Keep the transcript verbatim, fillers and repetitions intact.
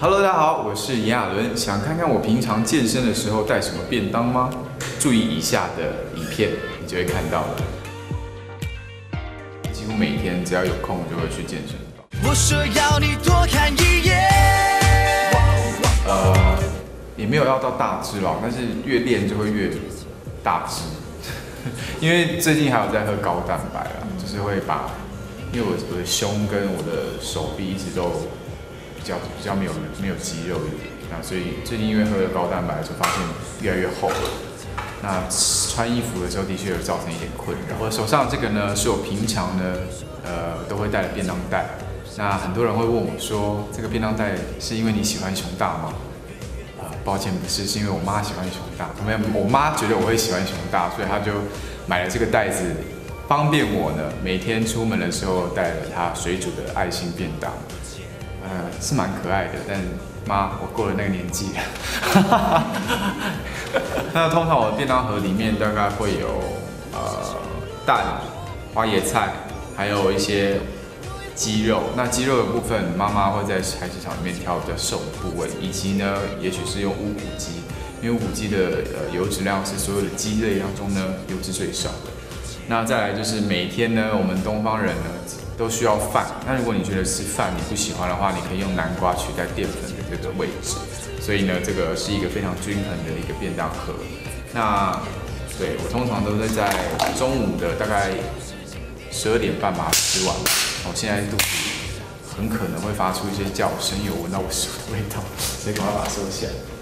Hello， 大家好，我是炎亚纶。想看看我平常健身的时候带什么便当吗？注意以下的影片，你就会看到了。几乎每天只要有空就会去健身房。我说要你多看一眼。呃，也没有要到大只啦，但是越练就会越大只。因为最近还有在喝高蛋白啦，就是会把，因为我我的胸跟我的手臂一直都比较比较没有没有肌肉一点，那所以最近因为喝了高蛋白，就发现越来越厚了。那穿衣服的时候的确有造成一点困扰。我手上这个呢，是我平常呢，呃，都会带的便当袋。那很多人会问我说，这个便当袋是因为你喜欢熊大吗？抱歉，不是，是因为我妈喜欢熊大。没有，我妈觉得我会喜欢熊大，所以她就买了这个袋子，方便我呢每天出门的时候带了她水煮的爱心便当。呃，是蛮可爱的，但妈，我过了那个年纪了。那通常我的便当盒里面大概会有呃蛋、花椰菜，还有一些鸡肉。那鸡肉的部分，妈妈会在菜市场里面挑比较瘦的部位，以及呢，也许是用乌骨鸡，因为乌骨鸡的呃油脂量是所有的鸡类当中呢油脂最少的。那再来就是每天呢，我们东方人呢都需要饭。那如果你觉得吃饭你不喜欢的话，你可以用南瓜取代淀粉的这个位置。所以呢，这个是一个非常均衡的一个便当盒。那对我通常都是在中午的大概十二点半把它吃完。我现在肚子很可能会发出一些叫声，因为我闻到我食物的味道，所以赶快把它收起来。